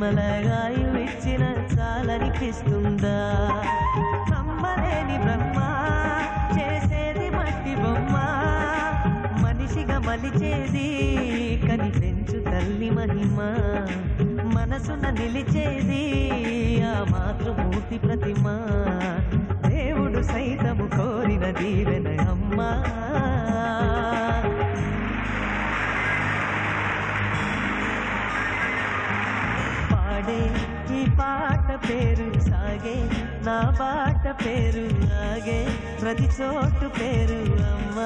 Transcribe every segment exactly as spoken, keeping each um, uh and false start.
జన్మలగాయు ఇచ్చిన చాలనిపిస్తుందా? నమ్మలేని బ్రహ్మ చేసేది మట్టి బొమ్మ, మనిషిగా మలిచేది కనిపెంచు తల్లి మహిమ, మనసున నిలిచేది ఆ మాతృమూర్తి ప్రతిమ, దేవుడు సైతము కోరిన దీవెన అమ్మా. పాడే ఈ పాట పేరు సాగే, నా బాట పేరు ఆగే, ప్రతి చోటు పేరు అమ్మా.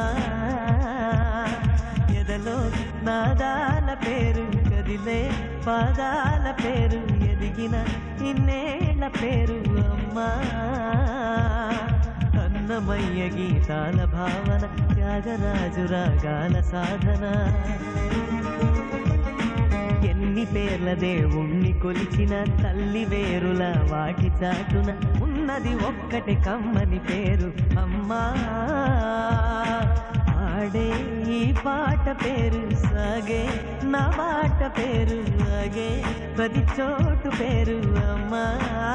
ఎదలో నాదాల పేరు కదిలే పాదాల పేరు, ఎదిగిన ఇన్నేళ్ల పేరు అమ్మా. అన్నమయ్య గీతాల భావన, త్యాగరాజు రాగాల సాధన, ఎన్ని పేర్ల దేవుణ్ణి కొలిచిన తల్లి వేరుల వాటి చాటున ఉన్నది ఒక్కటి కమ్మని పేరు అమ్మా. ఆడే ఈ పాట పేరు సాగే, నా బాట పేరు ఆగే, ప్రతి చోటు పేరు అమ్మా.